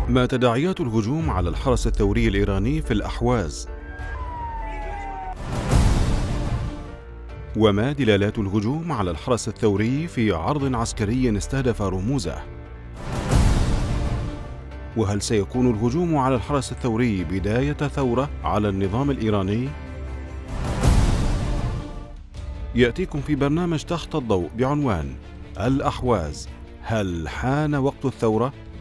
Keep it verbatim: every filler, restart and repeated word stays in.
ما تداعيات الهجوم على الحرس الثوري الإيراني في الأحواز؟ وما دلالات الهجوم على الحرس الثوري في عرض عسكري استهدف رموزه؟ وهل سيكون الهجوم على الحرس الثوري بداية ثورة على النظام الإيراني؟ يأتيكم في برنامج تحت الضوء بعنوان الأحواز، هل حان وقت الثورة؟